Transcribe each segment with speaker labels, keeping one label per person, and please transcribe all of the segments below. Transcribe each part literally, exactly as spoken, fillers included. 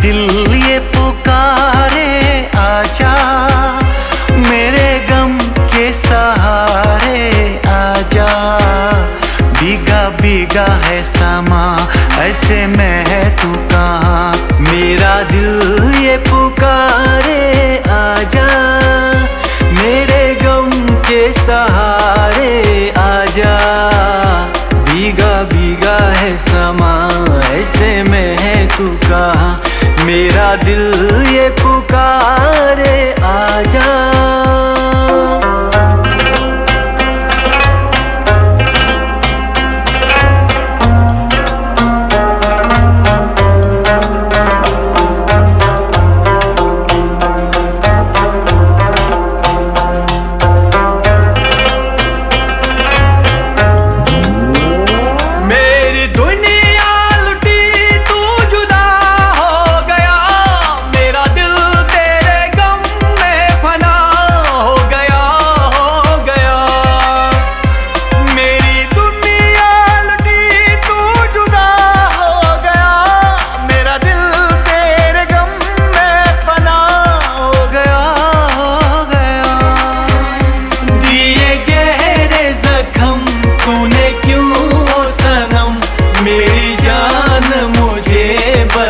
Speaker 1: दिल ये पुकारे आजा, मेरे गम के सहारे आजा। भीगा भीगा है समा, ऐसे में है तू कहाँ। मेरा दिल ये पुकारे आजा, मेरे गम के सहारे आजा। भीगा भीगा है समा, ऐसे में है तू कहाँ। मेरा दिल ये पुकारे आजा।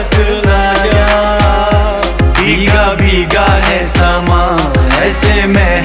Speaker 1: भीगा भीगा है समा, ऐसे में